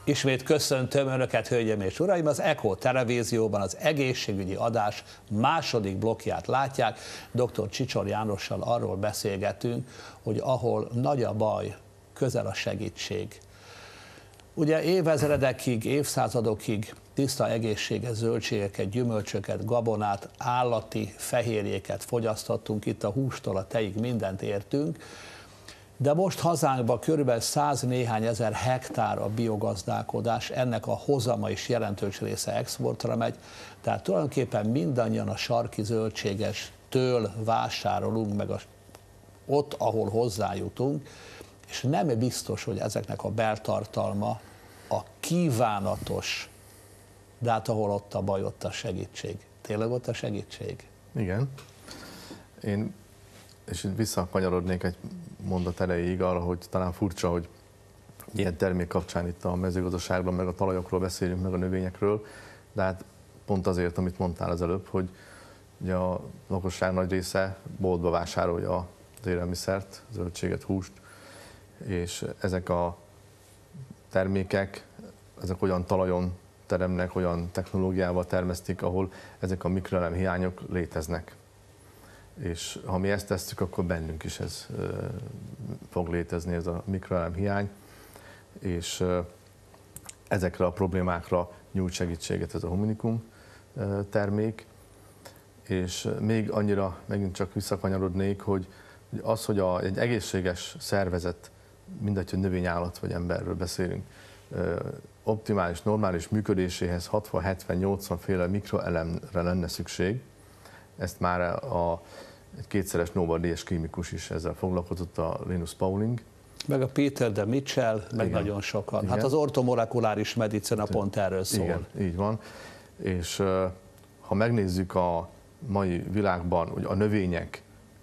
Ismét köszöntöm Önöket, hölgyeim és uraim! Az ECHO televízióban az egészségügyi adás második blokkját látják. Dr. Csicsor Jánossal arról beszélgetünk, hogy ahol nagy a baj, közel a segítség. Ugye évezredekig, évszázadokig tiszta egészséges zöldségeket, gyümölcsöket, gabonát, állati fehérjéket fogyasztottunk, itt a hústól a tejig mindent értünk, de most hazánkban körülbelül 100 néhány ezer hektár a biogazdálkodás, ennek a hozama is jelentős része exportra megy, tehát tulajdonképpen mindannyian a sarki zöldségestől vásárolunk, meg ott, ahol hozzájutunk, és nem biztos, hogy ezeknek a beltartalma a kívánatos, de hát ahol ott a baj, ott a segítség. Tényleg ott a segítség? Igen. És visszakanyarodnék egy mondat erejéig arra, hogy talán furcsa, hogy ilyen termék kapcsán itt a mezőgazdaságban, meg a talajokról beszélünk, meg a növényekről, de hát pont azért, amit mondtál az előbb, hogy ugye a lakosság nagy része boltba vásárolja az élelmiszert, zöldséget, húst, és ezek a termékek, ezek olyan talajon teremnek, olyan technológiával termesztik, ahol ezek a mikroelem hiányok léteznek. És ha mi ezt tesszük, akkor bennünk is ez fog létezni, ez a mikroelem hiány, és ezekre a problémákra nyújt segítséget ez a Hominikum termék. És még annyira megint csak visszakanyarodnék, hogy az, hogy egy egészséges szervezet, mindegy, hogy növény, állat vagy emberről beszélünk, optimális, normális működéséhez 60-70-80 féle mikroelemre lenne szükség. Ezt már egy kétszeres Nobel-díjas kémikus is ezzel foglalkozott, a Linus Pauling. Meg a Peter de Mitchell, meg igen, nagyon sokan. Igen. Hát az ortomolekuláris medicina pont erről szól. Igen, így van. És ha megnézzük a mai világban, hogy a növények,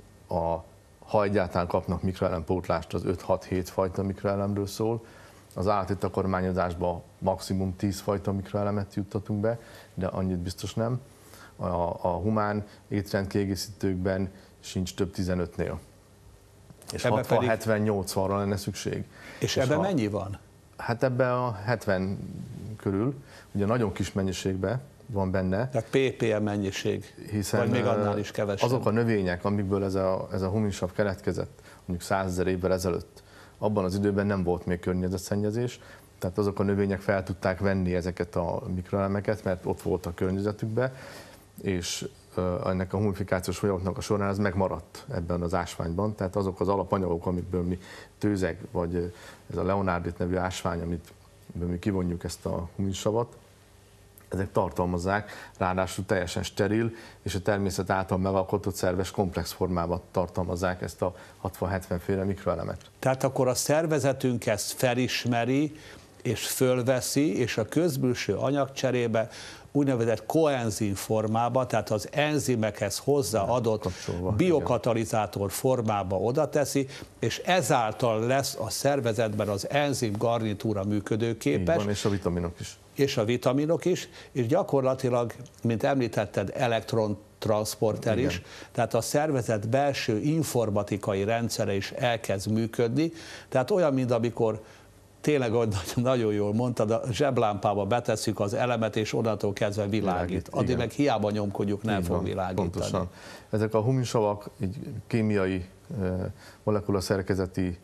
ha egyáltalán kapnak mikroelempótlást, az 5-6-7 fajta mikroelemről szól. Az állati takarmányozásban maximum 10 fajta mikroelemet juttatunk be, de annyit biztos nem. A humán étrendkiegészítőkben sincs több 15-nél. És 60-70-80-ra lenne szükség. És ebben mennyi van? Hát ebben a 70 körül, ugye nagyon kis mennyiségben van benne. Tehát ppm mennyiség, hiszen vagy még annál is kevesebb. Azok a növények, amikből ez a huminsav keletkezett, mondjuk 100 000 évvel ezelőtt, abban az időben nem volt még környezetszennyezés, tehát azok a növények fel tudták venni ezeket a mikroelemeket, mert ott volt a környezetükben, és ennek a humifikációs folyamatnak a során ez megmaradt ebben az ásványban, tehát azok az alapanyagok, amikből mi tőzeg, vagy ez a leonardit nevű ásvány, amiből mi kivonjuk ezt a huminsavat, ezek tartalmazzák, ráadásul teljesen steril, és a természet által megalkotott szerves komplex formában tartalmazzák ezt a 60-70 féle mikroelemet. Tehát akkor a szervezetünk ezt felismeri, és fölveszi, és a közbülső anyagcserébe úgynevezett koenzim formába, tehát az enzimekhez hozzáadott biokatalizátor formába oda teszi, és ezáltal lesz a szervezetben az enzim garnitúra működőképes. Így van, és a vitaminok is. És a vitaminok is, és gyakorlatilag, mint említetted, elektrontranszporter is, tehát a szervezet belső informatikai rendszere is elkezd működni, tehát olyan, mint amikor tényleg, ahogy nagyon jól mondtad, a zseblámpába betesszük az elemet, és onnantól kezdve világít. Addig meg hiába nyomkodjuk, nem fog világítani. Pontosan. Ezek a huminsavak így kémiai, molekulaszerkezeti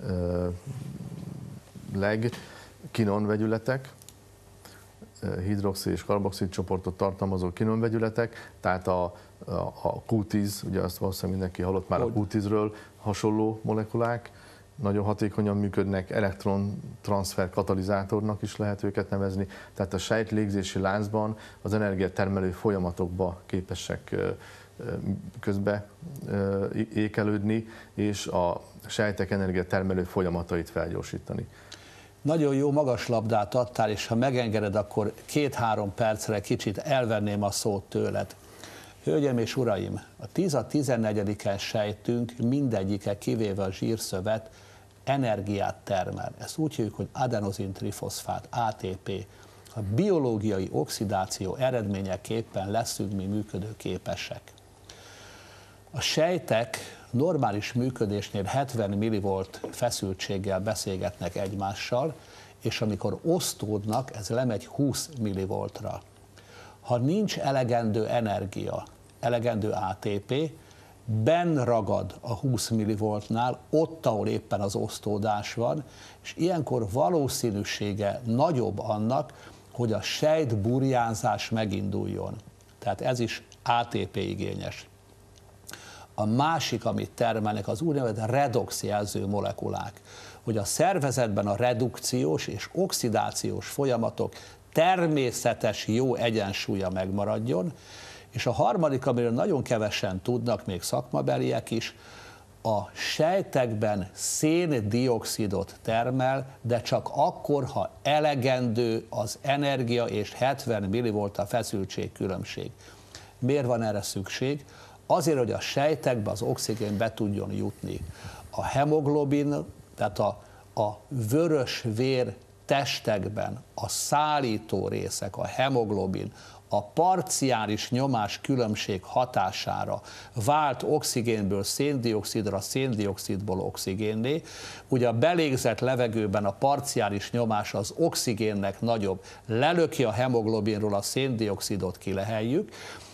kinon vegyületek, hidroxid és karboxid csoportot tartalmazó kinon vegyületek, tehát a Q10, ugye azt valószínűleg mindenki hallott már a Q10-ről, hasonló molekulák, nagyon hatékonyan működnek, elektrontranszfer katalizátornak is lehet őket nevezni, tehát a sejtlégzési láncban az energiatermelő folyamatokba képesek közbe ékelődni, és a sejtek energiatermelő folyamatait felgyorsítani. Nagyon jó magas labdát adtál, és ha megengeded, akkor 2-3 percre kicsit elvenném a szót tőled. Hölgyeim és uraim, a 10-14-en sejtünk mindegyike, kivéve a zsírszövet, energiát termel. Ezt úgy hívjuk, hogy adenozin-trifoszfát, ATP. A biológiai oxidáció eredményeképpen leszünk mi működőképesek. A sejtek normális működésnél 70 mV feszültséggel beszélgetnek egymással, és amikor osztódnak, ez lemegy 20 millivoltra. Ha nincs elegendő energia, elegendő ATP, benn ragad a 20 millivoltnál, ott, ahol éppen az osztódás van, és ilyenkor valószínűsége nagyobb annak, hogy a sejtburjánzás meginduljon. Tehát ez is ATP igényes. A másik, amit termelnek, az úgynevezett redox jelző molekulák, hogy a szervezetben a redukciós és oxidációs folyamatok természetes jó egyensúlya megmaradjon, és a harmadik, amiről nagyon kevesen tudnak, még szakmabeliek is, a sejtekben szén-dioxidot termel, de csak akkor, ha elegendő az energia és 70 millivolt a feszültség különbség. Miért van erre szükség? Azért, hogy a sejtekbe az oxigén be tudjon jutni. A hemoglobin, tehát a vörös vér testekben a szállító részek, a hemoglobin, a parciális nyomás különbség hatására vált oxigénből széndioxidra, széndioxidból oxigénné. Ugye a belégzett levegőben a parciális nyomás az oxigénnek nagyobb, lelöki a hemoglobinról a széndioxidot, kileheljük,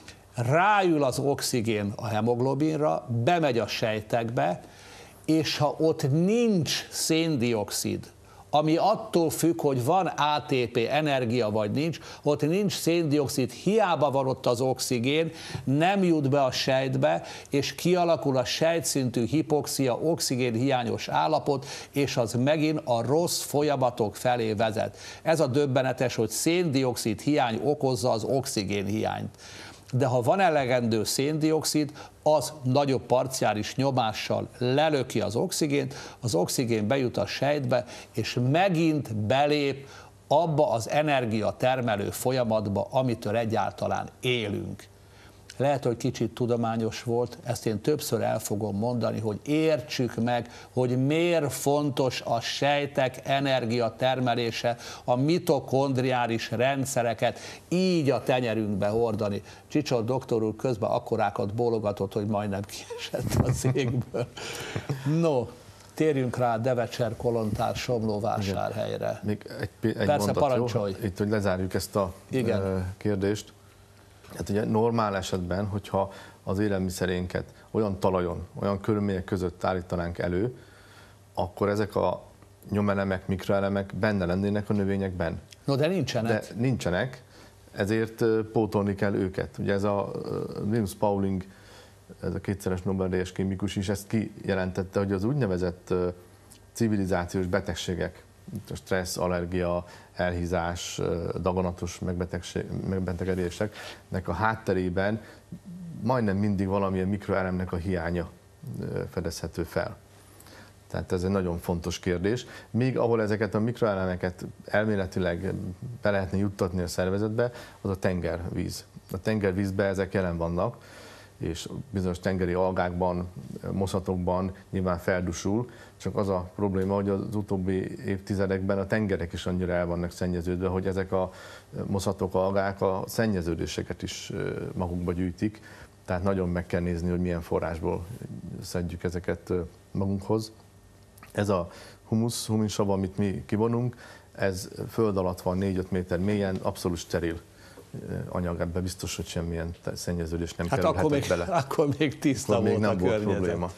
ráül az oxigén a hemoglobinra, bemegy a sejtekbe, és ha ott nincs széndioxid, ami attól függ, hogy van ATP energia vagy nincs, ott nincs széndioxid, hiába van ott az oxigén, nem jut be a sejtbe, és kialakul a sejtszintű hipoxia, oxigénhiányos állapot, és az megint a rossz folyamatok felé vezet. Ez a döbbenetes, hogy széndioxid hiány okozza az oxigénhiányt. De ha van elegendő széndioxid, az nagyobb parciális nyomással lelöki az oxigén bejut a sejtbe, és megint belép abba az energiatermelő folyamatba, amitől egyáltalán élünk. Lehet, hogy kicsit tudományos volt, ezt én többször el fogom mondani, hogy értsük meg, hogy miért fontos a sejtek energiatermelése, a mitokondriális rendszereket így a tenyerünkbe hordani. Csicsor doktor úr közben akkorákat bólogatott, hogy majdnem kiesett a székből. No, térjünk rá Devecser Kolontár Somlóvásárhelyre. Még egy Persze, mondat, parancsolj. Jó? Itt, hogy lezárjuk ezt a kérdést. Hát ugye normál esetben, hogyha az élelmiszerénket olyan talajon, olyan körülmények között állítanánk elő, akkor ezek a nyomelemek, mikroelemek benne lennének a növényekben. No, de nincsenek. De nincsenek, ezért pótolni kell őket. Ugye ez a Linus Pauling, ez a kétszeres Nobel-díjas kémikus is ezt kijelentette, hogy az úgynevezett civilizációs betegségek, a stressz, allergia, elhízás, daganatos megbetegedéseknek a hátterében majdnem mindig valamilyen mikroelemnek a hiánya fedezhető fel. Tehát ez egy nagyon fontos kérdés. Míg ahol ezeket a mikroelemeket elméletileg be lehetne juttatni a szervezetbe, az a tengervíz. A tengervízben ezek jelen vannak, és bizonyos tengeri algákban, moszatokban nyilván feldusul, csak az a probléma, hogy az utóbbi évtizedekben a tengerek is annyira el vannak szennyeződve, hogy ezek a moszatok, algák a szennyeződéseket is magukba gyűjtik, tehát nagyon meg kell nézni, hogy milyen forrásból szedjük ezeket magunkhoz. Ez a huminsav, amit mi kivonunk, ez föld alatt van 4-5 méter mélyen, abszolút steril anyag, ebben biztos, hogy semmilyen szennyeződés nem kerülhetett bele. Akkor még tiszta akkor volt még nem a volt környezet. probléma.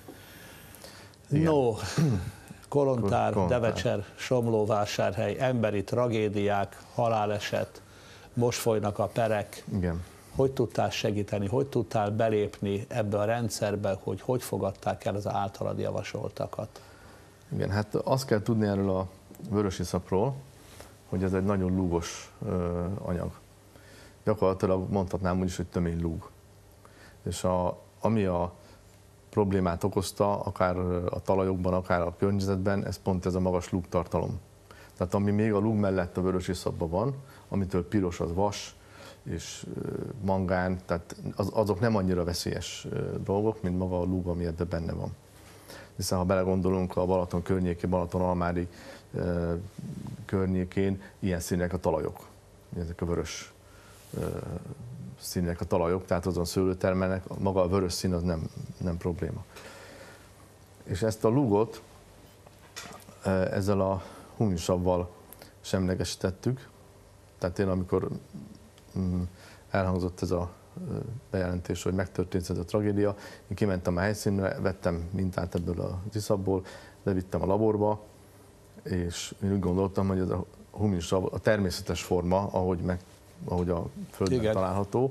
No, Kolontár, Devecser, Somlóvásárhely, emberi tragédiák, haláleset, most folynak a perek. Igen. Hogy tudtál segíteni, hogy tudtál belépni ebbe a rendszerbe, hogy fogadták el az általad javasoltakat? Igen, hát azt kell tudni erről a vörösiszapról, hogy ez egy nagyon lúgos anyag. Gyakorlatilag mondhatnám úgy is, hogy tömény lúg. És ami a problémát okozta, akár a talajokban, akár a környezetben, ez pont ez a magas lúgtartalom. Tehát ami még a lúg mellett a vörösiszapban van, amitől piros, az vas és mangán, tehát azok nem annyira veszélyes dolgok, mint maga a lúg, ami ebben benne van. Hiszen ha belegondolunk, a Balaton környékén, Balaton-Almádi környékén ilyen színek a talajok. Ezek a vörös színek a talajok, tehát azon szőlőt termelnek, maga a vörös szín az nem probléma. És ezt a lúgot ezzel a huminsavval semlegesítettük. Tehát én, amikor elhangzott ez a bejelentés, hogy megtörtént ez a tragédia, én kimentem a helyszínre, vettem mintát ebből az iszapból, levittem a laborba, és én úgy gondoltam, hogy ez a huminsav a természetes forma, ahogy a Földön Igen. található.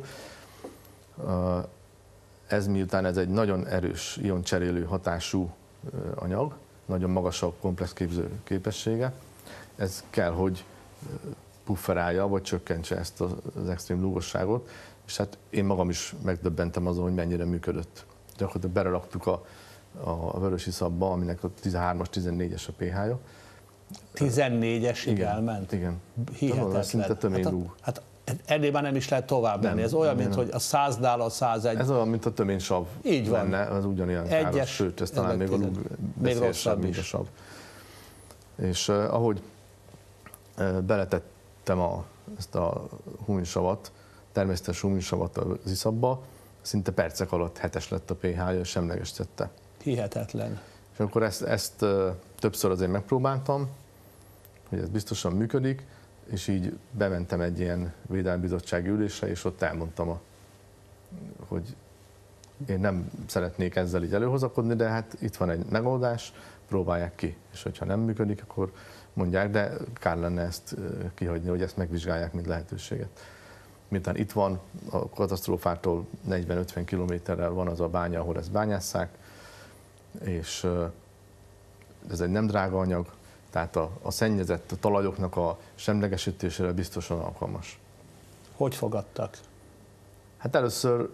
Ez miután ez egy nagyon erős ioncserélő hatású anyag, nagyon magas a komplex képző képessége, ez kell, hogy pufferálja, vagy csökkentse ezt az extrém lúgosságot, és hát én magam is megdöbbentem azon, hogy mennyire működött. Gyakorlatilag beleraktuk a vörös iszapba, aminek a 13-as, 14-es a pH-ja. 14-esig elment? Igen. Hihetetlen. Szinte töménylúg. Hát ennél már nem is lehet tovább menni. Ez olyan, mint hogy a 100-nál a 101. Ez olyan, mint a töménysav Így van. lenne, az ugyanilyen káros, sőt, ez talán még a lúg veszélyesebb, mint a sav. És ahogy beletettem ezt a huminsavat, természetes huminsavat az iszapba, szinte percek alatt 7-es lett a pH-ja, és semlegesítette. Hihetetlen. És akkor ezt többször azért megpróbáltam, hogy ez biztosan működik, és így bementem egy ilyen védelmi bizottsági ülésre, és ott elmondtam, hogy én nem szeretnék ezzel így előhozakodni, de hát itt van egy megoldás, próbálják ki. És hogyha nem működik, akkor mondják, de kár lenne ezt kihagyni, hogy ezt megvizsgálják, mint lehetőséget. Miután itt van, a katasztrófától 40-50 kilométerrel van az a bánya, ahol ezt bányásszák, és ez egy nem drága anyag, tehát a szennyezett talajoknak a semlegesítésére biztosan alkalmas. Hogy fogadtak? Hát először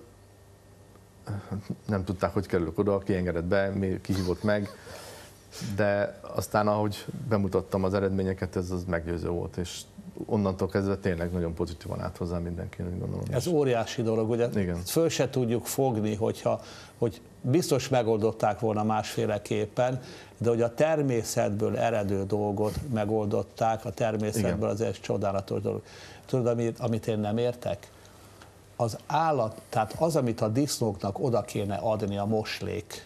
nem tudták, hogy kerülök oda, ki engedett be, ki hívott meg, de aztán, ahogy bemutattam az eredményeket, ez az meggyőző volt, és onnantól kezdve tényleg nagyon pozitívan állt hozzá mindenki, úgy gondolom. Ez óriási dolog, ugye? Igen. Föl se tudjuk fogni, hogy biztos megoldották volna másféleképpen, de hogy a természetből eredő dolgot megoldották, a természetből az egy csodálatos dolog. Tudod, amit én nem értek? Az állat, tehát az, amit a disznóknak oda kéne adni, a moslék,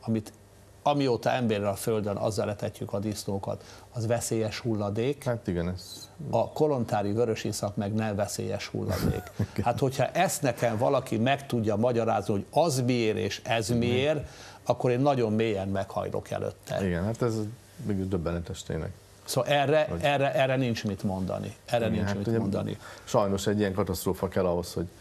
amióta emberrel a Földön azzal etetjük a disznókat, az veszélyes hulladék. Hát igen, ez... A kolontári vörösiszap meg nem veszélyes hulladék. Hát hogyha ezt nekem valaki meg tudja magyarázni, hogy az miért és ez miért, akkor én nagyon mélyen meghajlok előtte. Igen, hát ez még döbbenetes tényleg. Szóval erre nincs mit mondani. Mondani. Sajnos egy ilyen katasztrófa kell ahhoz, hogy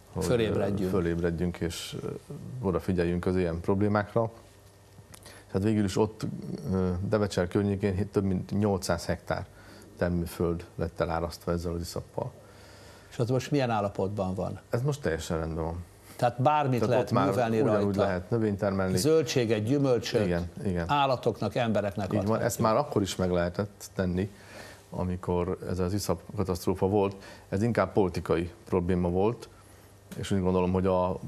fölébredjünk és odafigyeljünk az ilyen problémákra. Tehát végül is ott Devecser környékén több mint 800 hektár termőföld lett elárasztva ezzel az iszappal. És az most milyen állapotban van? Ez most teljesen rendben van. Tehát bármit lehet művelni rajta. Ugyanúgy lehet növényt termelni. Zöldséget, gyümölcsöt, igen. Állatoknak, embereknek így van, ezt már akkor is meg lehetett tenni, amikor ez az iszap katasztrófa volt. Ez inkább politikai probléma volt, és úgy gondolom, hogy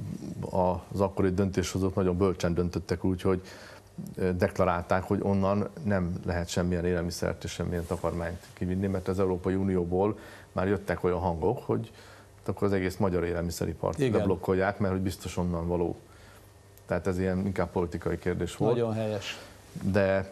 az akkori döntéshozók nagyon bölcsen döntöttek úgy, hogy deklarálták, hogy onnan nem lehet semmilyen élelmiszert és semmilyen takarmányt kivinni, mert az Európai Unióból már jöttek olyan hangok, hogy akkor az egész magyar élelmiszeripart beblokkolják, mert hogy biztos onnan való. Tehát ez ilyen inkább politikai kérdés volt. Nagyon helyes. De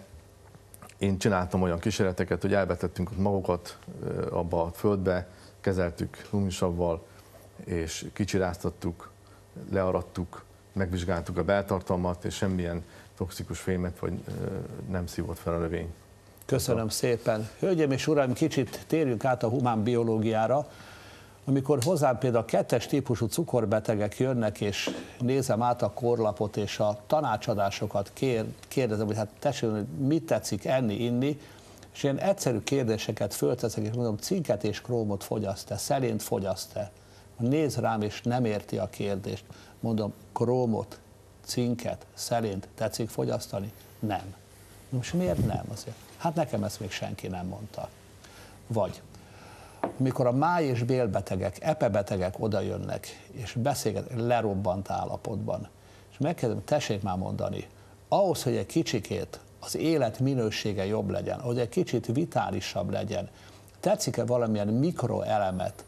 én csináltam olyan kísérleteket, hogy elvetettünk ott magokat abba a földbe, kezeltük huminsavval, és kicsiráztattuk, learadtuk, megvizsgáltuk a beltartalmat, és semmilyen toxikus fémet vagy nem szívott fel a növény. Köszönöm szépen. Hölgyeim és uraim, kicsit térjünk át a humán biológiára. Amikor hozzám például 2-es típusú cukorbetegek jönnek, és nézem át a korlapot, és a tanácsadásokat kérdezem, hogy hát tessék, hogy mit tetszik enni, inni, és ilyen egyszerű kérdéseket fölteszek, és mondom, cinket és krómot fogyaszt-e, szelént fogyaszt-e? Néz rám, és nem érti a kérdést. Mondom, krómot, cinket, szelént tetszik fogyasztani? Nem. Most miért nem? Azért? Hát nekem ezt még senki nem mondta. Vagy mikor a máj- és bélbetegek, epebetegek odajönnek, és beszélgetnek lerobbant állapotban, és megkérdezem, tessék már mondani, ahhoz, hogy egy kicsikét az élet minősége jobb legyen, hogy egy kicsit vitálisabb legyen, tetszik-e valamilyen mikroelemet?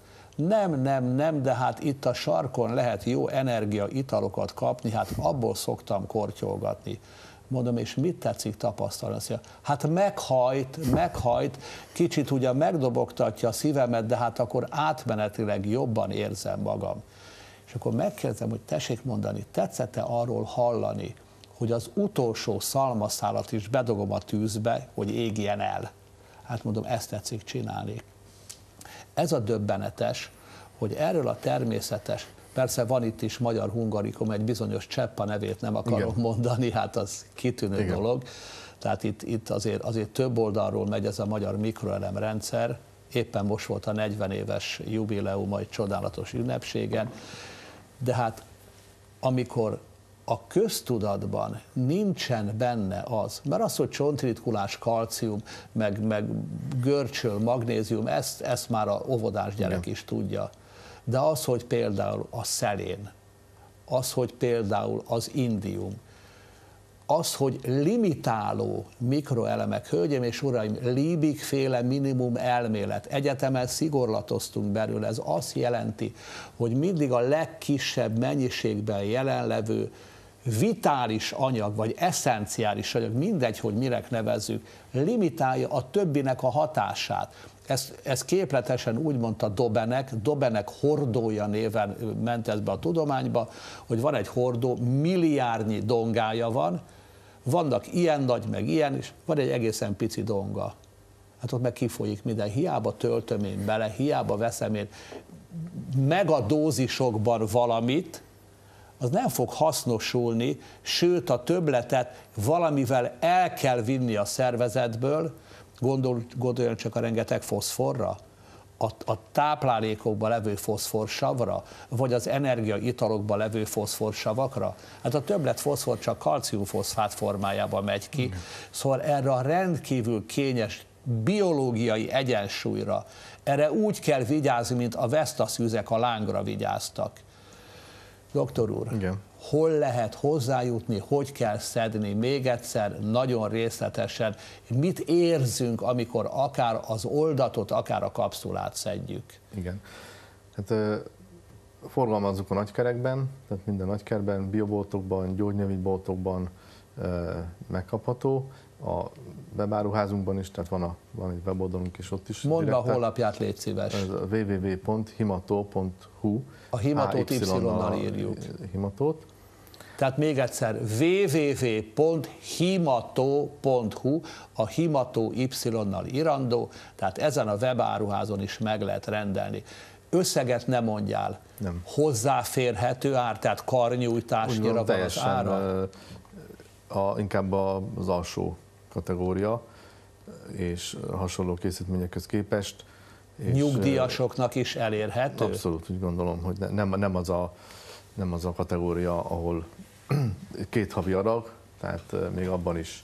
Nem, de hát itt a sarkon lehet jó energia italokat kapni, hát abból szoktam kortyolgatni. Mondom, és mit tetszik tapasztalni? Hát meghajt, kicsit ugyan megdobogtatja a szívemet, de hát akkor átmenetileg jobban érzem magam. És akkor megkérdezem, hogy tessék mondani, tetszett-e arról hallani, hogy az utolsó szalmaszálat is bedogom a tűzbe, hogy égjen el. Hát mondom, ezt tetszik csinálni. Ez a döbbenetes, hogy erről a természetes, persze van itt is magyar hungarikum, egy bizonyos Cseppa nevét nem akarom mondani, hát az kitűnő dolog. Tehát itt azért több oldalról megy ez a magyar mikroelemrendszer. Éppen most volt a 40 éves jubileum egy csodálatos ünnepségen. De hát amikor a köztudatban nincsen benne az, mert az, hogy csontritkulás, kalcium, meg görcsöl, magnézium, ezt már a óvodás gyerek is tudja. De az, hogy például a szelén, az, hogy például az indium, az, hogy limitáló mikroelemek, hölgyeim és uraim, Liebig-féle minimum elmélet, egyetemen szigorlatoztunk belőle, ez azt jelenti, hogy mindig a legkisebb mennyiségben jelenlevő vitális anyag, vagy eszenciális anyag, mindegy, hogy minek nevezzük, limitálja a többinek a hatását. Ez képletesen úgy mondta Dobenek hordója néven ment ez be a tudományba, hogy van egy hordó, milliárdnyi dongája van, vannak ilyen nagy, meg ilyen is, van egy egészen pici donga. Hát ott meg kifolyik minden, hiába töltöm én bele, hiába veszem én megadózisokban valamit, az nem fog hasznosulni, sőt a többletet valamivel el kell vinni a szervezetből, gondoljon csak a rengeteg foszforra, a táplálékokban levő foszforsavra, vagy az energiaitalokban levő foszforsavakra. Hát a többlet foszfor csak kalciumfoszfát formájában megy ki, szóval erre a rendkívül kényes biológiai egyensúlyra, erre úgy kell vigyázni, mint a vesztaszűzek a lángra vigyáztak. Doktor úr, igen. Hol lehet hozzájutni, hogy kell szedni, még egyszer, nagyon részletesen, mit érzünk, amikor akár az oldatot, akár a kapszulát szedjük? Igen. Hát forgalmazzuk a nagykerekben, tehát minden nagykerben, bioboltokban, gyógynövényboltokban megkapható. A webáruházunkban is, tehát van egy weboldalunk is ott is. Mondd be a honlapját, légy szíves. www.himato.hu. A himatót Y-nal írjuk. Himatót. Tehát még egyszer, www.himato.hu, a himató Y-nal írandó, tehát ezen a webáruházon is meg lehet rendelni. Összeget ne mondjál. Nem. Hozzáférhető ár, tehát karnyújtásnyira van az ára? Inkább az alsó kategória, és hasonló készítményekhez képest. Nyugdíjasoknak is elérhető? Abszolút, úgy gondolom, hogy nem az a kategória, ahol 2 havi adag, tehát még abban is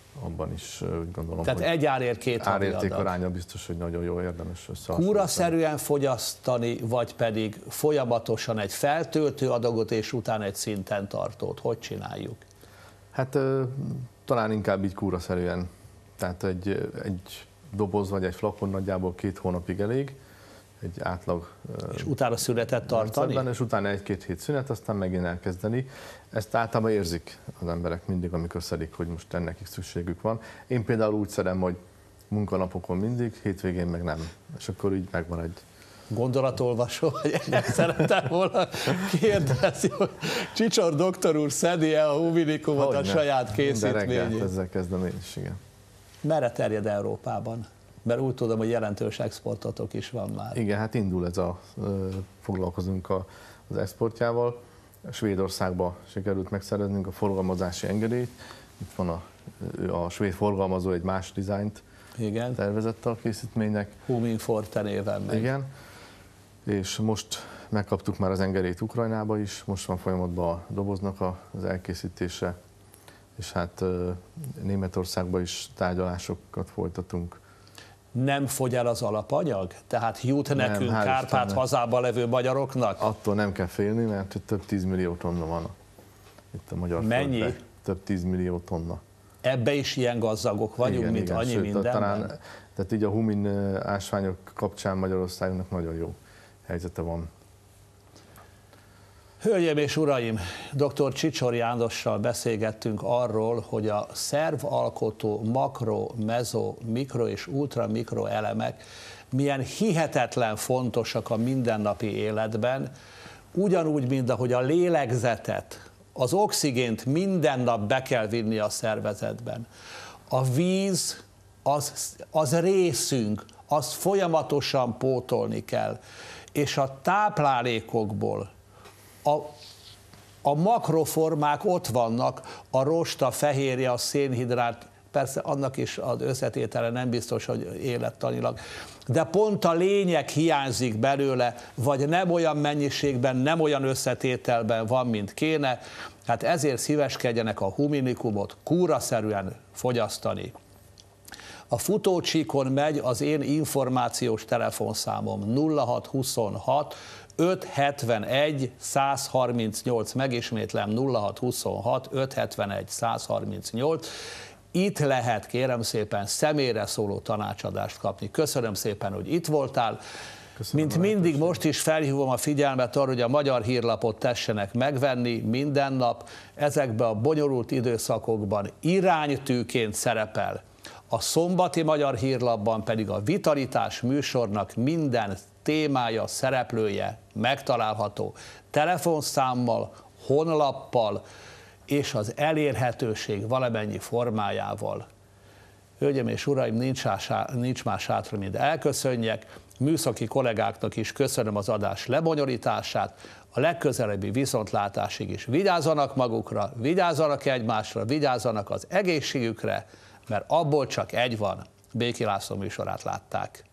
úgy gondolom, tehát egy árért 2 havi adag. Árérték aránya biztos, hogy nagyon jó, érdemes összehasonlítani. Kúraszerűen fogyasztani, vagy pedig folyamatosan egy feltöltő adagot, és utána egy szinten tartót? Hogy csináljuk? Hát talán inkább így kúraszerűen. Tehát egy doboz vagy egy flakon nagyjából 2 hónapig elég, egy átlag. És utána szünetet tartani? És utána 1-2 hét szünet, aztán megint elkezdeni. Ezt általában érzik az emberek mindig, amikor szedik, hogy most ennek is szükségük van. Én például úgy szedem, hogy munkanapokon mindig, hétvégén meg nem. És akkor így megvan egy gondolatolvasó, hogy szerettem volna kérdezni, hogy Csicsor doktor úr szedi-e a huminikumot a saját készítményét? Minden reggelt ezzel kezdem én is, igen. Merre terjed Európában? Mert úgy tudom, hogy jelentős exportotok is van már. Igen, hát indul foglalkozunk az exportjával. Svédországba sikerült megszereznünk a forgalmazási engedélyt. Itt van a svéd forgalmazó egy más dizájnt tervezett a készítménynek. Huminforte néven megy. Igen. És most megkaptuk már az engedélyt Ukrajnába is, most van folyamatban a doboznak az elkészítése, és hát Németországban is tárgyalásokat folytatunk. Nem fogy el az alapanyag? Tehát jut nekünk Kárpát hazában levő magyaroknak? Attól nem kell félni, mert több 10 millió tonna van itt a magyar Mennyi? Földben. Több 10 millió tonna. Ebbe is ilyen gazdagok vagyunk, igen, mint igen, annyi mindenben? Tehát így a humin ásványok kapcsán Magyarországnak nagyon jó helyzete van. Hölgyeim és uraim, dr. Csicsor Jánossal beszélgettünk arról, hogy a szervalkotó makro, mezo, mikro és ultramikro elemek milyen hihetetlen fontosak a mindennapi életben, ugyanúgy, mint ahogy a lélegzetet, az oxigént minden nap be kell vinni a szervezetben. A víz az részünk, azt folyamatosan pótolni kell, és a táplálékokból a makroformák ott vannak, a rost, a fehérje, a szénhidrát, persze annak is az összetétele nem biztos, hogy élettanilag, de pont a lényeg hiányzik belőle, vagy nem olyan mennyiségben, nem olyan összetételben van, mint kéne, hát ezért szíveskedjenek a huminikumot kúraszerűen fogyasztani. A futócsíkon megy az én információs telefonszámom 0626 571 138, megismétlem 0626 571 138. Itt lehet, kérem szépen, személyre szóló tanácsadást kapni. Köszönöm szépen, hogy itt voltál. Köszönöm. Mint mindig, most is felhívom a figyelmet arra, hogy a Magyar Hírlapot tessenek megvenni minden nap. Ezekben a bonyolult időszakokban iránytűként szerepel. A szombati Magyar Hírlapban pedig a Vitalitás műsornak minden témája, szereplője megtalálható telefonszámmal, honlappal és az elérhetőség valamennyi formájával. Hölgyeim és uraim, nincs más hátra, mint elköszönjek. Műszaki kollégáknak is köszönöm az adás lebonyolítását. A legközelebbi viszontlátásig is vigyázzanak magukra, vigyázzanak egymásra, vigyázzanak az egészségükre, mert abból csak egy van. Béki László műsorát látták.